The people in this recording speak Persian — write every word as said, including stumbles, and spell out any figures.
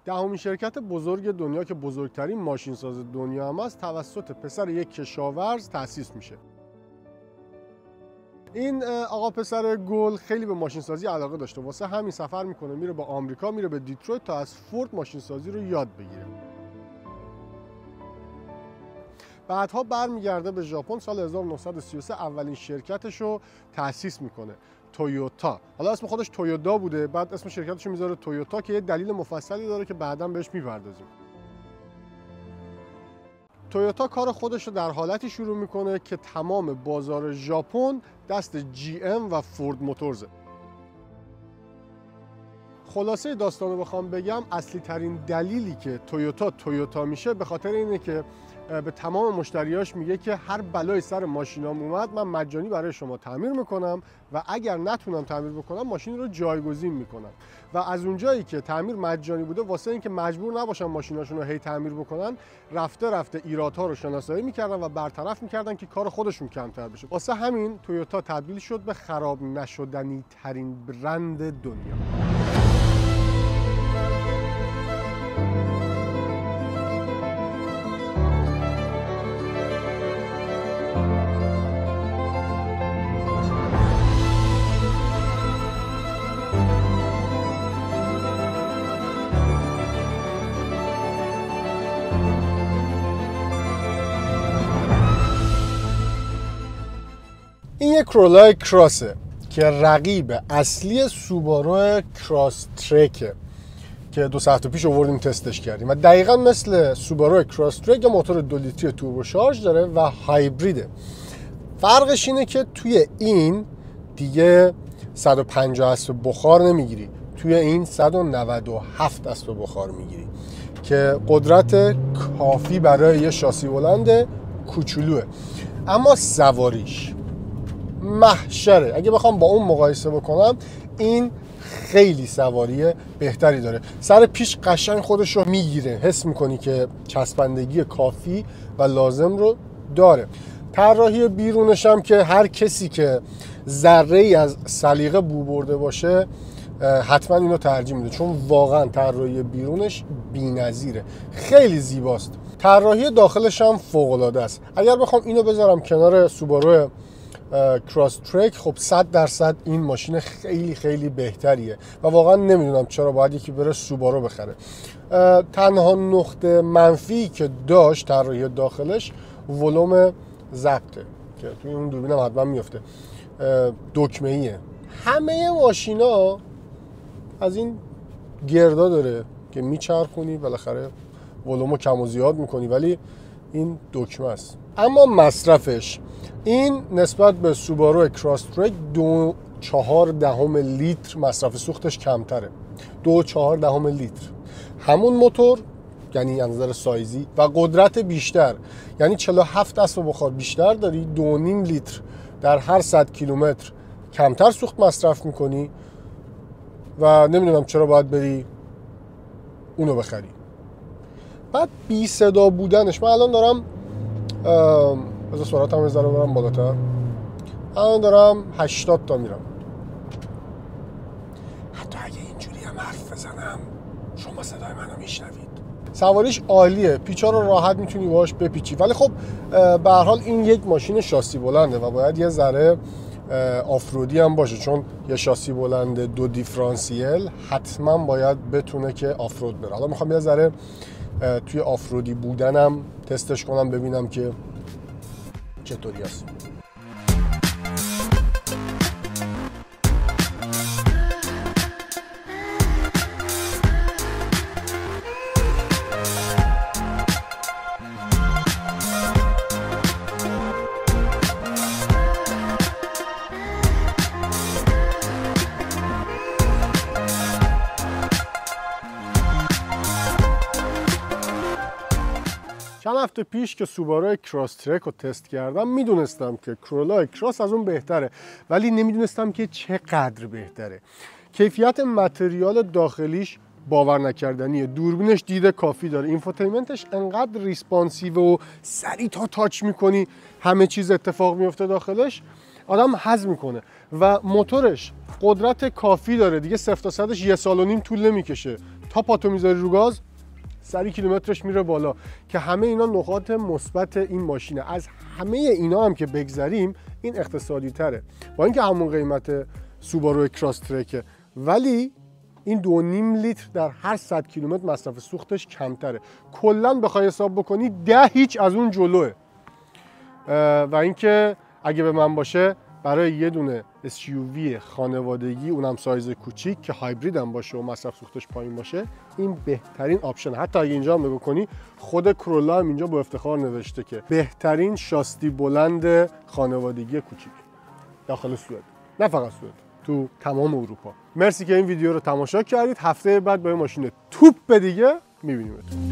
دهمین شرکت بزرگ دنیا که بزرگترین ماشینساز دنیا هم است توسط پسر یک کشاورز تأسیس میشه. این آقا پسر گل خیلی به ماشینسازی علاقه داشته، واسه همین سفر میکنه میره به آمریکا، میره به دیترویت تا از فورد ماشینسازی رو یاد بگیره. بعدها برمیگرده به ژاپن، سال هزار و نهصد و سی و سه اولین شرکتش رو تأسیس میکنه، تویوتا. حالا اسم خودش تویودا بوده، بعد اسم شرکتش رو میذاره تویوتا که یه دلیل مفصلی داره که بعداً بهش میپردازیم. تویوتا کار خودش رو در حالتی شروع میکنه که تمام بازار ژاپن دست جی ام و فورد موتورزه. خلاصه داستان رو بخوام بگم، اصلی ترین دلیلی که تویوتا تویوتا میشه به خاطر اینه که به تمام مشتریاش میگه که هر بلای سر ماشینام اومد من مجانی برای شما تعمیر میکنم و اگر نتونم تعمیر بکنم ماشین رو جایگزین میکنم. و از اونجایی که تعمیر مجانی بوده، واسه اینکه مجبور نباشن ماشیناشون رو هی تعمیر بکنن، رفته رفته ایرادها رو شناسایی میکردن و برطرف میکردن که کار خودشون کمتر بشه. واسه همین تویوتا تبدیل شد به خراب نشدنی ترین برند دنیا. این یک کرولای کراسه که رقیب اصلی سوبارو کراس ترکه که دو هفته پیش آوردیم تستش کردیم و دقیقا مثل سوبارو کراس ترک یه موتور دو لیتری توربو شارژ داره و هایبریده. فرقش اینه که توی این دیگه صد و پنجاه اسب بخار نمیگیری، توی این صد و نود و هفت اسب بخار میگیری که قدرت کافی برای یه شاسی بلند کوچولوه. اما سواریش محشره. اگه بخوام با اون مقایسه بکنم، این خیلی سواری بهتری داره. سر پیش قشنگ خودش رو میگیره، حس میکنی که چسبندگی کافی و لازم رو داره. طراحی بیرونش هم که هر کسی که ذره ای از سلیقه بو برده باشه حتما اینو ترجیح میده، چون واقعا طراحی بیرونش بی‌نظیره، خیلی زیباست. طراحی داخلش هم فوق العاده است. اگر بخوام اینو بذارم کنار سوبارو کراس ترک، خب صد درصد این ماشین خیلی خیلی بهتریه و واقعا نمیدونم چرا باید یکی بره سوبارو بخره. تنها نقطه منفی که داشت طراحی داخلش ولوم ضبطه که توی اون دوربین هم حتما میفته، دکمه ایه. همه ماشینا از این گردا داره که میچرخونی بالاخره ولومو کم و زیاد میکنی، ولی این دکمه است. اما مصرفش، این نسبت به سوبارو کراس ترک دو چهار دهم لیتر مصرف سوختش کمتره. دو چهار دهم لیتر. همون موتور، یعنی از نظر سایزی و قدرت بیشتر، یعنی چهل و هفت اسب بخار بیشتر داری، دو نیم لیتر در هر صد کیلومتر کمتر سوخت مصرف میکنی و نمیدونم چرا باید بری اونو بخری. بعد بی صدا بودنش، من الان دارم از سرعت هم بذارم برم بالاتر، الان دارم هشتاد تا میرم. حتی اگه اینجوری هم حرف بزنم شما صدای منو میشنوید. سواریش عالیه، پیچا رو راحت میتونی باهاش بپیچی، ولی خب به هر حال این یک ماشین شاسی بلنده و باید یه ذره آفرودی هم باشه، چون یه شاسی بلند دو دیفرانسیل حتما باید بتونه که آفرود بره. حالا میخوام یه ذره توی آفرودی بودنم تستش کنم ببینم که چطوری است. چند هفته پیش که سوبارو کراس ترک رو تست کردم میدونستم که کرولا کراس از اون بهتره، ولی نمیدونستم که چقدر بهتره. کیفیت متریال داخلیش باور نکردنیه، دوربینش دید کافی داره، اینفوتینمنتش انقدر ریسپانسیو و سریع تا تاچ میکنی همه چیز اتفاق میفته داخلش. آدم هضم میکنه و موتورش قدرت کافی داره دیگه. صفر تا صدش یه سال و نیم طول نمیکشه. تا پاتو میذاری رو گاز سری کیلومترش میره بالا، که همه اینا نقاط مثبت این ماشینه. از همه اینا هم که بگذریم این اقتصادی تره، با اینکه همون قیمت سوبارو کراس ترکه، ولی این دو نیم لیتر در هر صد کیلومتر مصرف سوختش کمتره. کلا بخوای حساب بکنی ده هیچ از اون جلوه. و اینکه اگه به من باشه برای یه دونه اس یو وی خانوادگی، اونم سایز کوچیک که هایبرید هم باشه و مصرف سوختش پایین باشه، این بهترین آپشن. حتی اگه اینجا هم نگاه کنی خود کرولا هم اینجا با افتخار نوشته که بهترین شاستی بلند خانوادگی کوچیک داخل سوئد، نه فقط سوئد، تو تمام اروپا. مرسی که این ویدیو رو تماشا کردید. هفته بعد با این ماشین توپ دیگه می‌بینیمتون.